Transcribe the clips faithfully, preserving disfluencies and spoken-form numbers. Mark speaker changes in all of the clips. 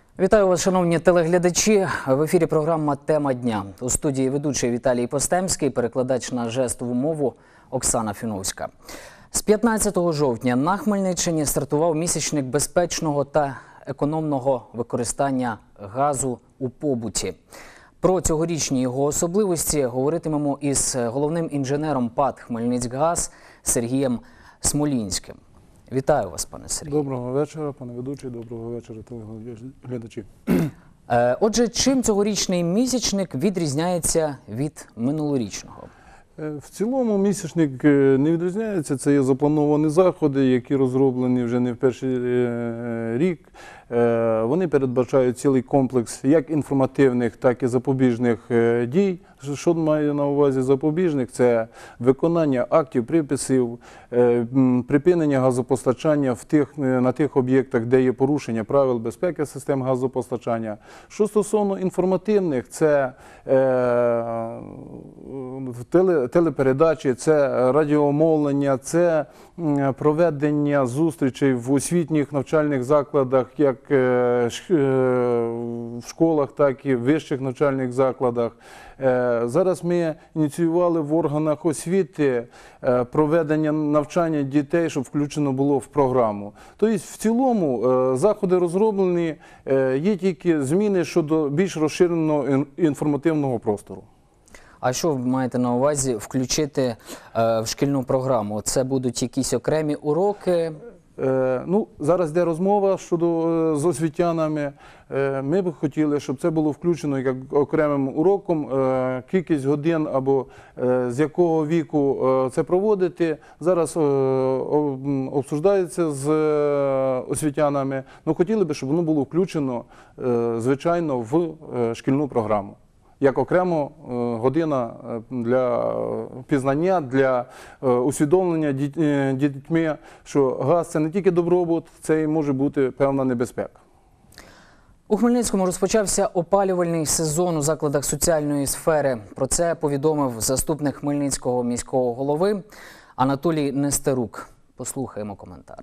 Speaker 1: Вітаю вас, шановні телеглядачі. В ефірі програма «Тема дня». У студії ведучий Віталій Постемський, перекладач на жестову мову Оксана Фіновська. З п'ятнадцятого жовтня на Хмельниччині стартував місячник безпечного та економного використання газу у побуті. Про цьогорічні його особливості говоритимемо із головним інженером ПАТ «Хмельницькгаз» Сергієм Смолінським. Вітаю вас, пане Сергію.
Speaker 2: Доброго вечора, пане ведучий, доброго вечора, телеглядачі.
Speaker 1: Отже, чим цьогорічний місячник відрізняється від минулорічного?
Speaker 2: В цілому місячник не відрізняється, це є заплановані заходи, які розроблені вже не в перший рік. Вони передбачають цілий комплекс як інформативних, так і запобіжних дій. Що має на увазі запобіжник? Це виконання актів, приписів, припинення газопостачання в тих, на тих об'єктах, де є порушення правил безпеки систем газопостачання. Що стосовно інформативних, це е, теле, телепередачі, це радіомовлення, це проведення зустрічей в освітніх навчальних закладах, як в школах, так і в вищих навчальних закладах. Зараз ми ініціювали в органах освіти проведення навчання дітей, щоб включено було в програму. Тобто, в цілому, заходи розроблені, є тільки зміни щодо більш розширеного інформативного простору.
Speaker 1: А що ви маєте на увазі включити в шкільну програму? Це будуть якісь окремі уроки?
Speaker 2: Ну, зараз йде розмова щодо, з освітянами. Ми б хотіли, щоб це було включено як окремим уроком, кількість годин або з якого віку це проводити. Зараз обсуждається з освітянами. Ну, хотіли б, щоб воно було включено, звичайно, в шкільну програму. Як окремо година для пізнання, для усвідомлення дітьми, що газ – це не тільки добробут, це і може бути певна небезпека.
Speaker 1: У Хмельницькому розпочався опалювальний сезон у закладах соціальної сфери. Про це повідомив заступник Хмельницького міського голови Анатолій Нестерук. Послухаємо коментар.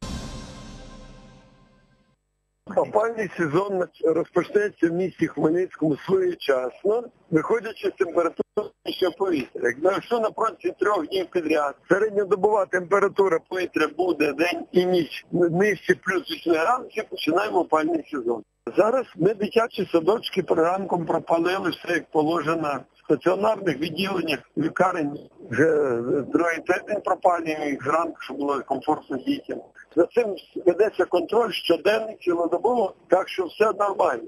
Speaker 3: Опалювальний сезон розпочнеться в місті Хмельницькому своєчасно, виходячи з температури повітря. Якщо на протязі трьох днів підряд середньодобова температура повітря буде день і ніч нижче плюс вісім градусів, починаємо опалювальний сезон. Зараз ми дитячі садочки ранком пропалили все як положено. В стаціонарних відділеннях лікарень вже другий тиждень пропалюємо їх зранку, щоб було комфортно дітям. За цим ведеться контроль щоденний, цілодобово, так що все нормально.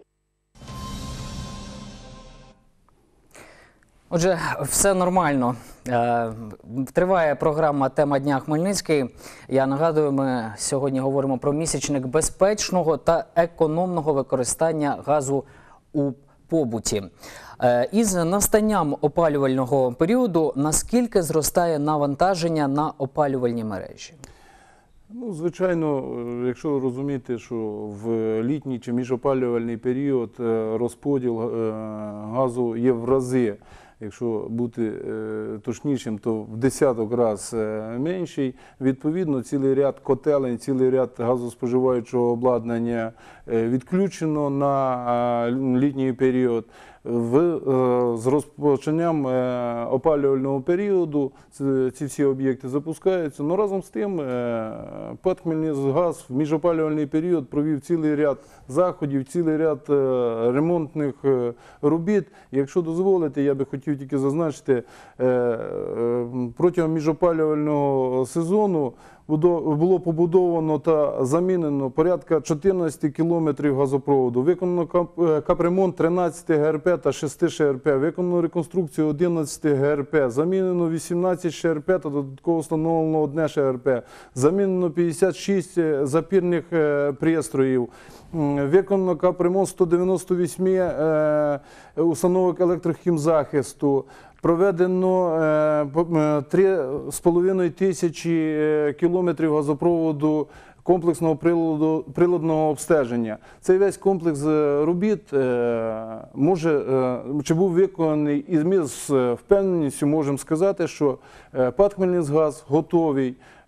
Speaker 1: Отже, все нормально. Триває програма «Тема дня Хмельницький». Я нагадую, ми сьогодні говоримо про місячник безпечного та економного використання газу у побуті. Із настанням опалювального періоду, наскільки зростає навантаження на опалювальні мережі?
Speaker 2: Ну, звичайно, якщо розуміти, що в літній чи міжопалювальний період розподіл газу є в рази, якщо бути точнішим, то в десяток раз менший. Відповідно, цілий ряд котелень, цілий ряд газоспоживаючого обладнання відключено на літній період. В, з розпочанням опалювального періоду ці всі об'єкти запускаються. Но разом з тим ПАТ «Хмельницькгаз» в міжопалювальний період провів цілий ряд заходів, цілий ряд ремонтних робіт. Якщо дозволите, я би хотів тільки зазначити, протягом міжопалювального сезону було побудовано та замінено порядка чотирнадцяти кілометрів газопроводу, виконано капремонт тринадцяти ГРП та шести ШРП, виконано реконструкцію одинадцяти ГРП, замінено вісімнадцять ШРП та додатково встановлено одне ШРП, замінено п'ятдесят шість запірних пристроїв, виконано капремонт сто дев'яносто вісім установок електрохімзахисту, проведено три з половиною тисячі кілометрів газопроводу комплексного приладу, приладного обстеження. Цей весь комплекс робіт може, чи був виконаний, і ми з впевненістю можемо сказати, що ПАТ «Хмельницькгаз» готовий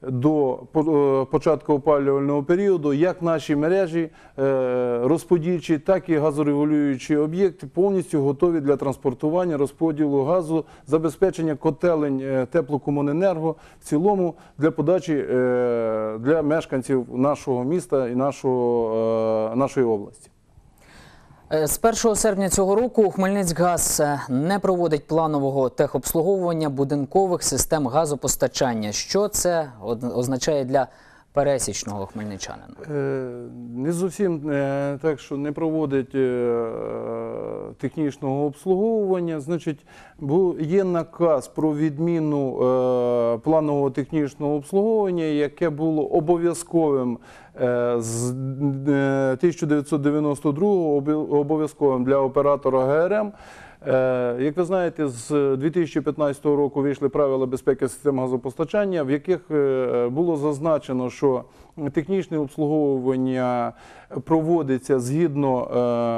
Speaker 2: до початку опалювального періоду як наші мережі розподільчі, так і газорегулюючі об'єкти повністю готові для транспортування, розподілу газу, забезпечення котелень теплокомуненерго в цілому для подачі для мешканців нашого міста і нашого, нашої області.
Speaker 1: З першого серпня цього року Хмельницькгаз не проводить планового техобслуговування будинкових систем газопостачання. Що це означає для пересічного хмельничанина?
Speaker 2: Не зовсім так, що не проводить технічного обслуговування. Значить, є наказ про відміну планового технічного обслуговування, яке було обов'язковим з тисяча дев'ятсот дев'яносто другого, обов'язковим для оператора Ге Ер Ем. Як ви знаєте, з дві тисячі п'ятнадцятого року вийшли правила безпеки систем газопостачання, в яких було зазначено, що технічне обслуговування проводиться згідно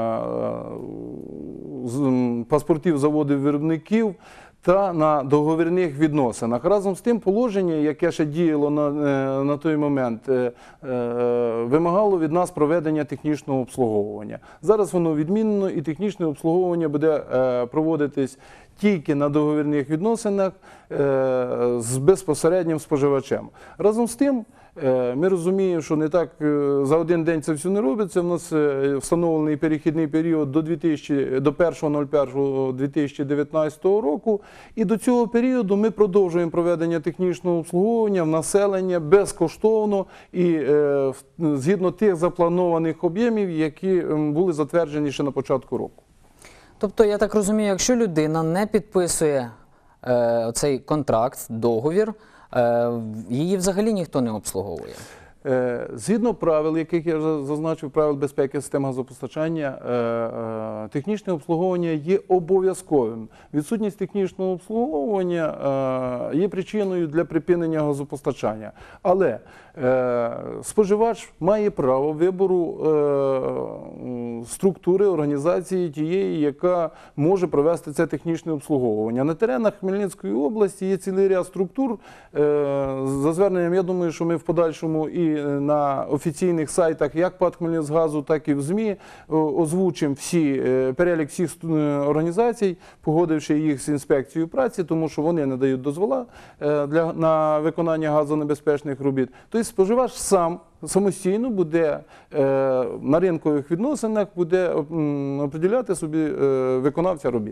Speaker 2: паспортів заводів-виробників та на договірних відносинах. Разом з тим, положення, яке ще діяло на, на той момент, е, е, вимагало від нас проведення технічного обслуговування. Зараз воно відмінено, і технічне обслуговування буде е, проводитись тільки на договірних відносинах е, з безпосереднім споживачем. Разом з тим, ми розуміємо, що не так за один день це все не робиться. У нас встановлений перехідний період до, до першого першого дві тисячі дев'ятнадцятого року. І до цього періоду ми продовжуємо проведення технічного обслуговування в населення безкоштовно і е, згідно тих запланованих об'ємів, які були затверджені ще на початку року.
Speaker 1: Тобто, я так розумію, якщо людина не підписує е, цей контракт, договір, її взагалі ніхто не обслуговує?
Speaker 2: Згідно правил, яких я зазначив, правил безпеки систем газопостачання, технічне обслуговування є обов'язковим. Відсутність технічного обслуговування є причиною для припинення газопостачання. Але споживач має право вибору структури, організації тієї, яка може провести це технічне обслуговування. На теренах Хмельницької області є цілий ряд структур. За зверненням, я думаю, що ми в подальшому і на офіційних сайтах як ПАТ «Хмельницькгазу», так і в ЗМІ озвучимо всі, перелік всіх організацій, погодивши їх з інспекцією праці, тому що вони надають дозвола для, на виконання газонебезпечних робіт. Тобто споживач сам самостійно буде на ринкових відносинах буде определяти собі виконавця робіт.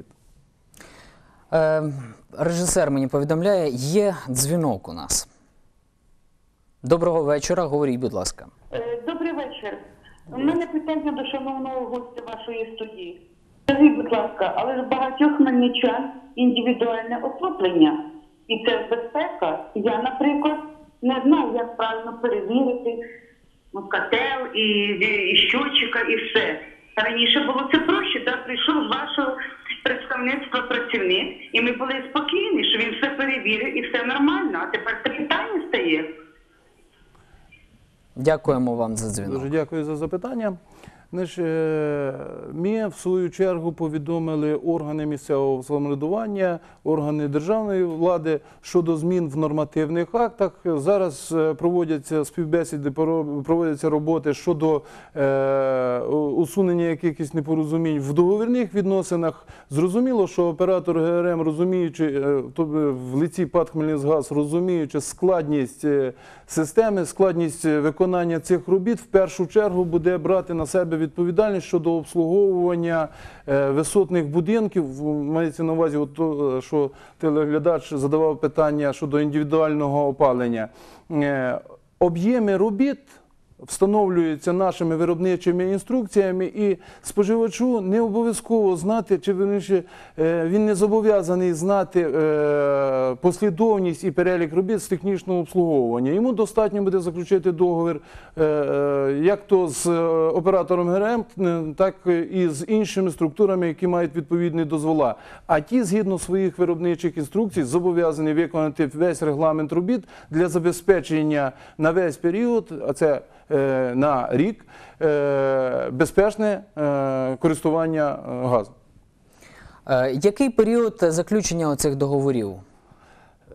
Speaker 1: Режисер мені повідомляє, є дзвінок у нас. Доброго вечора, говоріть, будь ласка.
Speaker 4: Добрий вечір. У мене питання до шановного гостя вашої студії. Скажіть, будь ласка, але ж багатьох хмельничан індивідуальне отоплення і це безпека. Я, наприклад, не знаю, як правильно перевірити котел і, і щотчика і все. Раніше було це проще, да? Прийшов з вашого представництва працівник, і ми були спокійні, що він все перевірив і все нормально. А тепер це питання стає.
Speaker 1: Дякуємо вам за дзвінок.
Speaker 2: Дуже дякую за запитання. Значить, ми, в свою чергу, повідомили органи місцевого самоврядування, органи державної влади щодо змін в нормативних актах. Зараз проводяться співбесіди, проводяться роботи щодо е, усунення якихось непорозумінь в договірних відносинах. Зрозуміло, що оператор Ге Ер Ем, розуміючи, в лиці ПАТ «Хмельницькгаз», розуміючи складність системи, складність виконання цих робіт, в першу чергу буде брати на себе відповідальність щодо обслуговування висотних будинків. Мається на увазі, от то, що телеглядач задавав питання щодо індивідуального опалення. Об'єми робіт встановлюються нашими виробничими інструкціями, і споживачу не обов'язково знати, чи він не зобов'язаний знати послідовність і перелік робіт з технічного обслуговування. Йому достатньо буде заключити договір як то з оператором Ге Ер Ем, так і з іншими структурами, які мають відповідні дозвола. А ті, згідно своїх виробничих інструкцій, зобов'язані виконати весь регламент робіт для забезпечення на весь період, а це на рік, безпечне користування газом.
Speaker 1: Який період заключення оцих договорів?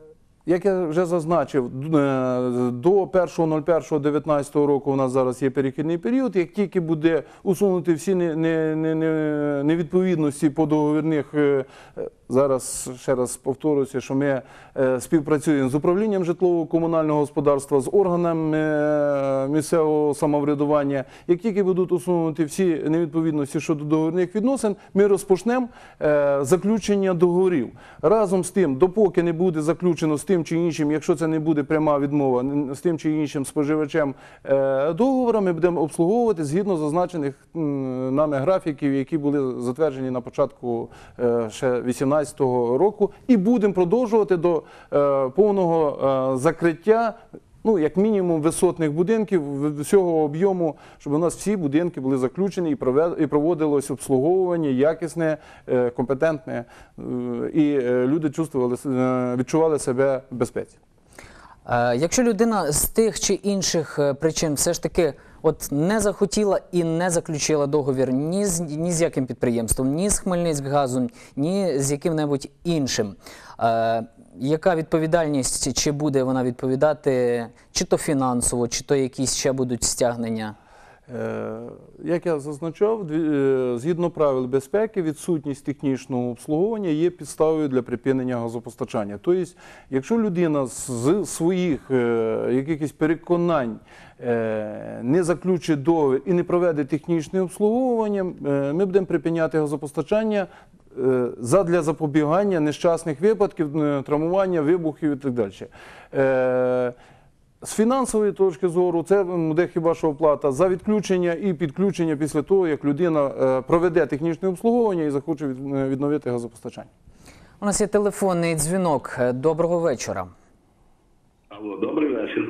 Speaker 2: як я вже зазначив, е, до першого нуль першого дев'ятнадцятого року у нас зараз є перехідний період. Як тільки буде усунути всі не- не- не- не- невідповідності по договірних, е, зараз ще раз повторюся, що ми е, співпрацюємо з управлінням житлово-комунального господарства, з органами е, місцевого самоврядування. Як тільки будуть усунути всі невідповідності щодо договірних відносин, ми розпочнемо е, заключення договорів. Разом з тим, допоки не буде заключено з тим чи іншим, якщо це не буде пряма відмова, з тим чи іншим споживачем е, договору, ми будемо обслуговувати згідно зазначених м, нами графіків, які були затверджені на початку е, ще вісімнадцятого року, і будемо продовжувати до е, повного е, закриття, ну, як мінімум, висотних будинків, в- всього об'єму, щоб у нас всі будинки були заключені і прове- і проводилось обслуговування якісне, е, компетентне, е, і е, люди чувствували, с- е, відчували себе в безпеці.
Speaker 1: Е, Якщо людина з тих чи інших е, причин все ж таки от не захотіла і не заключила договір ні з, ні з яким підприємством, ні з Хмельницькгазом, ні з яким-небудь іншим, е, яка відповідальність, чи буде вона відповідати, чи то фінансово, чи то якісь ще будуть стягнення?
Speaker 2: Е, Як я зазначав, дві- е, згідно правил безпеки, відсутність технічного обслуговування є підставою для припинення газопостачання. Тобто, якщо людина з своїх е, якихось переконань е, не заключить договір і не проведе технічне обслуговування, е, ми будемо припиняти газопостачання е, задля запобігання нещасних випадків, е, травмування, вибухів і так далі. Е, З фінансової точки зору це буде хіба що оплата за відключення і підключення після того, як людина е, проведе технічне обслуговування і захоче від- е, відновити газопостачання.
Speaker 1: У нас є телефонний дзвінок. Е, Доброго вечора.
Speaker 5: Алло, добрий вечір.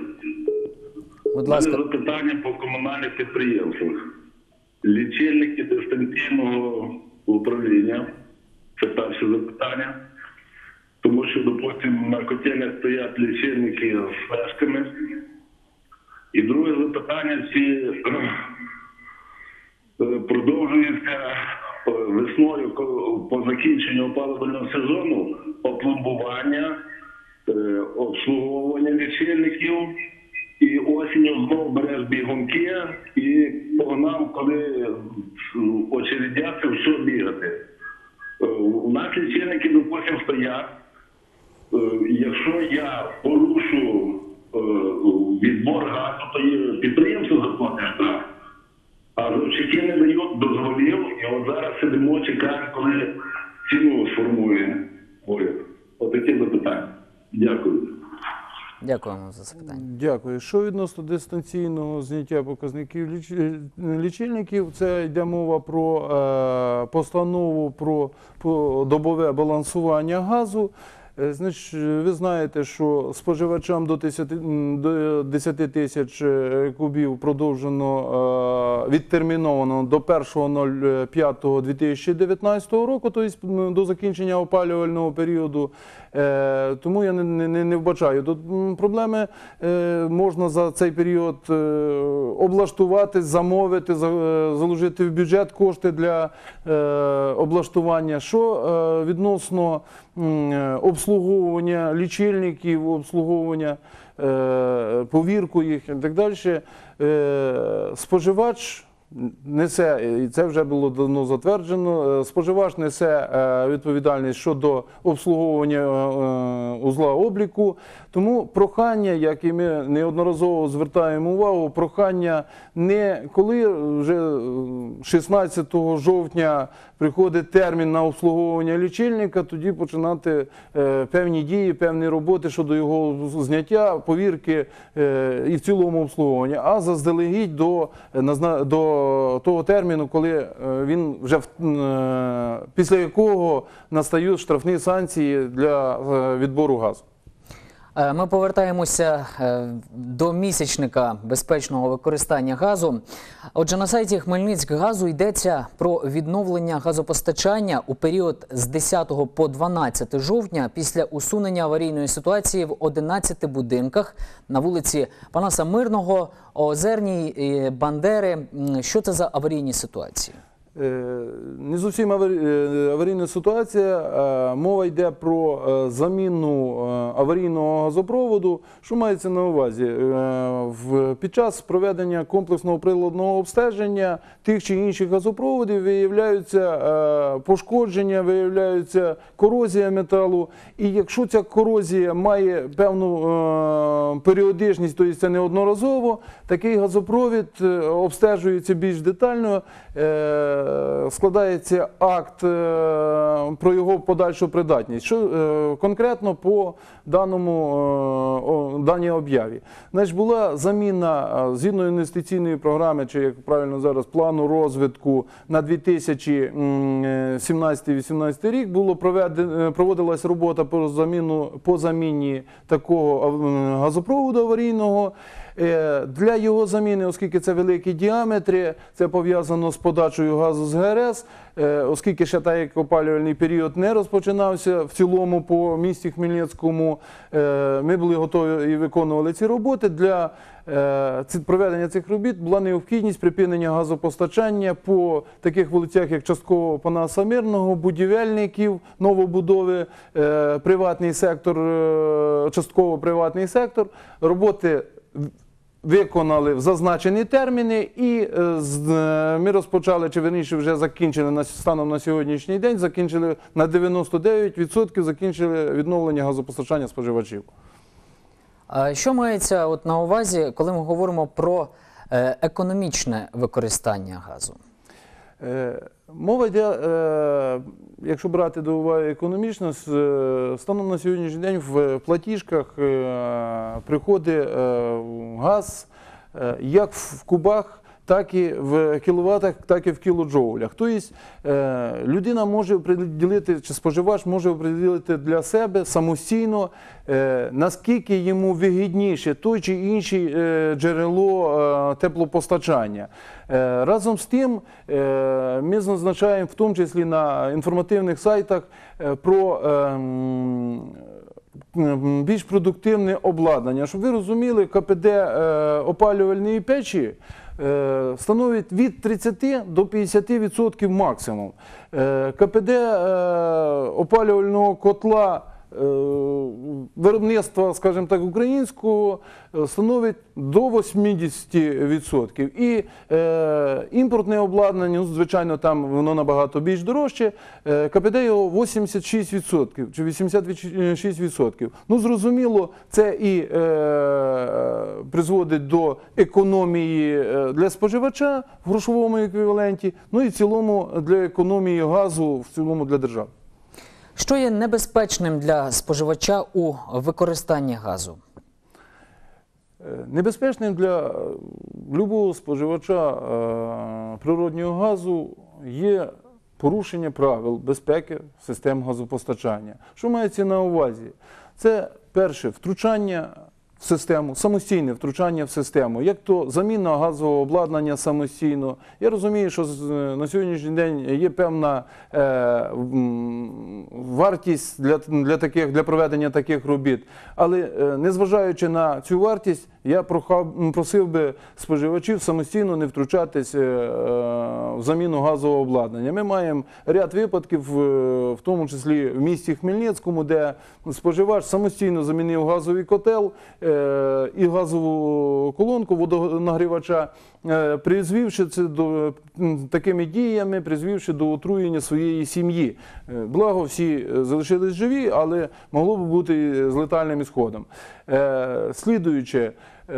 Speaker 1: Будь
Speaker 5: У
Speaker 1: ласка.
Speaker 5: мене запитання по комунальних підприємствах. Лічильники дистанційного управління. Це перше запитання. Тому що, допустимо, на котельнях стоять лічильники з флешками. І друге запитання, чи е, продовжується е, весною ко- по закінченню опалювального сезону опломбування, е, обслуговування лічильників, і осінню знову береш бігунки і погнав, коли очередяться, все бігати. Е, У нас лічильники, допустимо, стоять. Е, Якщо я порушу е, відбор газу, то є підприємство заплатить штраф. А зовчики не дають дозволів, і от зараз сидимо, чекаємо, коли ціну сформує уряд. Отакі запитання. Дякую.
Speaker 1: Дякуємо за запитання.
Speaker 2: Дякую. Що відносно дистанційного зняття показників ліч- лічильників, це йде мова про е, постанову про, про добове балансування газу. Е, Значить, ви знаєте, що споживачам до десяти, м, до десяти тисяч е, кубів продовжено е, відтерміновано до першого п'ятого дві тисячі дев'ятнадцятого року, тобто м, до закінчення опалювального періоду. Е, Тому я не, не, не вбачаю. Тут м, проблеми е, можна за цей період е, облаштувати, замовити, за- е, заложити в бюджет кошти для е, облаштування. Що е, відносно м, е, обслуговування лічильників, обслуговування, е, повірку їх і так далі, е, споживач несе, і це вже було давно затверджено, е, споживач несе е, відповідальність щодо обслуговування е, узла обліку. Тому прохання, як і ми неодноразово звертаємо увагу, прохання не коли вже шістнадцятого жовтня приходить термін на обслуговування лічильника, тоді починати е, певні дії, певні роботи щодо його зняття, повірки е, і в цілому обслуговування, а заздалегідь до, назна- до того терміну, коли е, він вже в- е, після якого настають штрафні санкції для е, відбору газу.
Speaker 1: Е, Ми повертаємося е, до місячника безпечного використання газу. Отже, на сайті Хмельницькгазу йдеться про відновлення газопостачання у період з десятого по дванадцяте жовтня після усунення аварійної ситуації в одинадцяти будинках на вулиці Панаса Мирного, Озерній, і Бандери. М, Що це за аварійні ситуації?
Speaker 2: Не зовсім аварійна ситуація. Мова йде про заміну аварійного газопроводу. Що мається на увазі? Під час проведення комплексного приладного обстеження тих чи інших газопроводів виявляються пошкодження, виявляється корозія металу. І якщо ця корозія має певну періодичність, тобто це неодноразово, такий газопровід обстежується більш детально, складається акт про його подальшу придатність. Що конкретно по даному, даній об'яві? Значить, була заміна згідно інвестиційної програми, чи як правильно зараз, плану розвитку на дві тисячі сімнадцятий - вісімнадцятий рік, було проведено, проводилась робота по заміну, по заміні такого газопроводу аварійного. Для його заміни, оскільки це великі діаметри, це пов'язано з подачею газу з ГРС, оскільки ще так як опалювальний період не розпочинався в цілому по місті Хмельницькому, ми були готові і виконували ці роботи. Для проведення цих робіт була необхідність припинення газопостачання по таких вулицях, як частково Панаса Мирного, будівельників, новобудови, приватний сектор, частково приватний сектор. Роботи виконали в зазначені терміни, і ми розпочали, чи верніше вже закінчили станом на сьогоднішній день, закінчили на дев'яносто дев'ять відсотків, закінчили відновлення газопостачання споживачів.
Speaker 1: А що мається от на увазі, коли ми говоримо про е, економічне використання газу?
Speaker 2: Е, мова йде, е, якщо брати до уваги економічно, станом на сьогоднішній день в платіжках е, приходить е, газ е, як в кубах, так і в кіловатах, так і в кілоджоулях. Тобто людина може определити, чи споживач може определити для себе самостійно, наскільки йому вигідніше той чи інший джерело теплопостачання. Разом з тим, ми зазначаємо в тому числі на інформативних сайтах про більш продуктивне обладнання. Щоб ви розуміли, КПД опалювальної печі становить від тридцяти до п'ятдесяти відсотків максимум. КПД опалювального котла виробництва, скажімо так, українського становить до восьмидесяти відсотків. І е, імпортне обладнання, ну, звичайно, там воно набагато більш дорожче, е, КПД його вісімдесят шість відсотків, чи вісімдесят шість відсотків. Ну, зрозуміло, це і е, призводить до економії для споживача в грошовому еквіваленті, ну і в цілому для економії газу, в цілому для держави.
Speaker 1: Що є небезпечним для споживача у використанні газу?
Speaker 2: Небезпечним для будь-якого споживача природнього газу є порушення правил безпеки систем газопостачання. Що мається на увазі? Це, перше, втручання в систему, самостійне втручання в систему, як то заміна газового обладнання самостійно. Я розумію, що на сьогоднішній день є певна е, вартість для, для, таких, для проведення таких робіт, але е, незважаючи на цю вартість, я прохав, просив би споживачів самостійно не втручатись е, в заміну газового обладнання. Ми маємо ряд випадків, е, в тому числі в місті Хмельницькому, де споживач самостійно замінив газовий котел, е, і газову колонку водонагрівача, призвівши це до такими діями, призвівши до отруєння своєї сім'ї. Благо, всі залишились живі, але могло б бути з летальним ісходом. Слідуючи,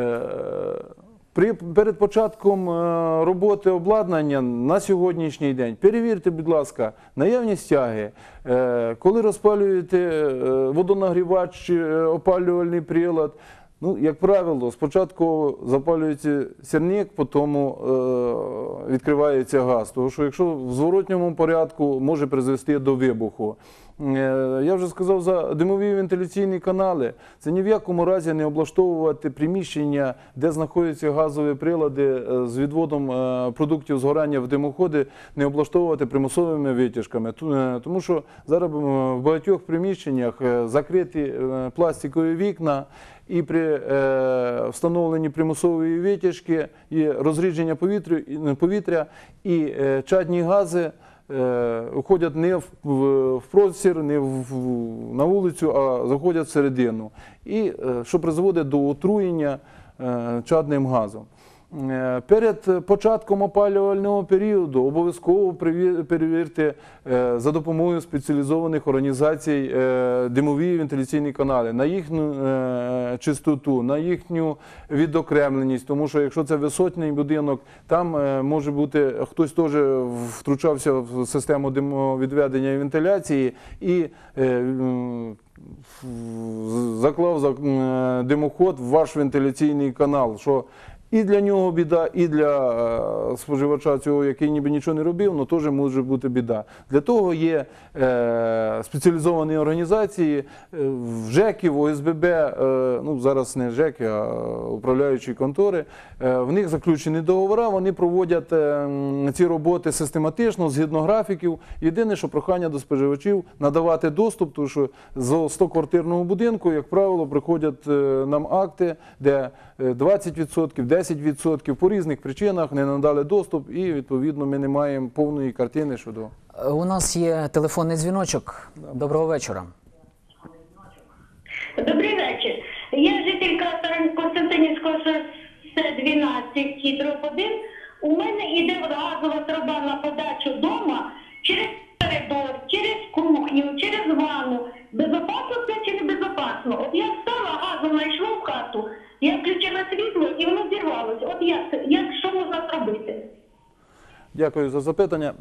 Speaker 2: При, перед початком роботи обладнання на сьогоднішній день перевірте, будь ласка, наявність тяги. Коли розпалюєте водонагрівач чи опалювальний прилад, ну, як правило, спочатку запалюється сірник, потім е, відкривається газ. Тому що якщо в зворотньому порядку може призвести до вибуху. Е, я вже сказав за димові вентиляційні канали. Це ні в якому разі не облаштовувати приміщення, де знаходяться газові прилади е, з відводом е, продуктів згорання в димоходи, не облаштовувати примусовими витяжками. Е, тому що зараз в багатьох приміщеннях е, закриті е, пластикові вікна, і при е, встановленні примусової витяжки і розрідження повітря, повітря і е, чадні гази виходять не в, в, в простір, не в, на вулицю, а заходять всередину. І що призводить до отруєння е, чадним газом. Е, перед початком опалювального періоду обов'язково перевірте е, за допомогою спеціалізованих організацій е, димові вентиляційні канали, на їхню е, чистоту, на їхню відокремленість, тому що якщо це висотний будинок, там е, може бути, хтось теж втручався в систему димовідведення і вентиляції і е, заклав за димоход в ваш вентиляційний канал, що і для нього біда, і для споживача цього, який ніби нічого не робив, але теж може бути біда. Для того є е, спеціалізовані організації, в ЖЕКи, в О С Б Б, е, ну зараз не ЖЕКи, а управляючі контори, е, в них заключені договори, вони проводять е, ці роботи систематично, згідно графіків. Єдине, що прохання до споживачів надавати доступ, тому що з сто-квартирного будинку, як правило, приходять е, нам акти, де двадцять відсотків, десять відсотків по різних причинах не надали доступ, і відповідно ми не маємо повної картини щодо.
Speaker 1: У нас є телефонний дзвіночок. Доброго вечора.
Speaker 6: Добрий вечір. Я жителька Константинівського шосе дванадцять, дроб один. У мене йде газова труба на подачу дома через коридор, через кухню, через ванну. Безопасно це чи не безопасно? От я встала, газу знайшла в хату, я включила світло і воно зірвалося. От як, як що можна зробити?
Speaker 2: Дякую за запитання.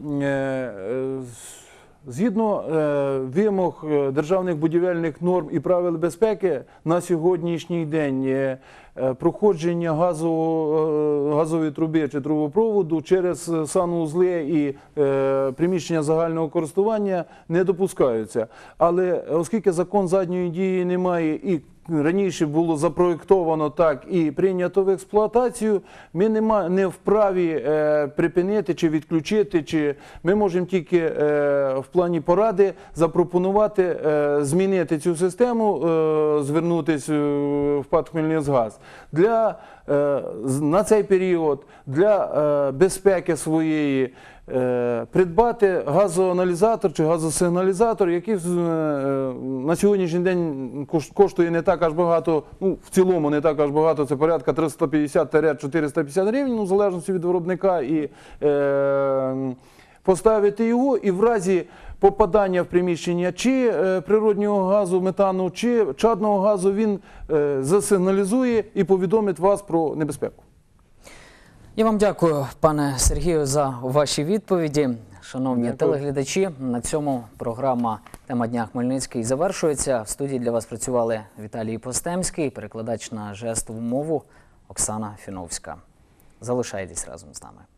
Speaker 2: Згідно вимог державних будівельних норм і правил безпеки, на сьогоднішній день проходження газового, газової труби чи трубопроводу через санузли і приміщення загального користування не допускаються. Але оскільки закон задньої дії немає і раніше було запроєктовано так і прийнято в експлуатацію, ми нема, не вправі е, припинити чи відключити, чи ми можемо тільки е, в плані поради запропонувати е, змінити цю систему, е, звернутися в ПАТ «Хмельницькгаз». Для, е, на цей період для е, безпеки своєї придбати газоаналізатор чи газосигналізатор, який на сьогоднішній день коштує не так аж багато, ну, в цілому не так аж багато, це порядка триста п'ятдесят - чотириста п'ятдесят гривень, ну, в залежності від виробника, і е, поставити його, і в разі попадання в приміщення чи е, природнього газу, метану, чи чадного газу, він е, засигналізує і повідомить вас про небезпеку.
Speaker 1: Я вам дякую, пане Сергію, за ваші відповіді. Шановні дякую. Телеглядачі, на цьому програма «Тема дня Хмельницький» завершується. В студії для вас працювали Віталій Постемський, перекладач на жестову мову Оксана Фіновська. Залишайтесь разом з нами.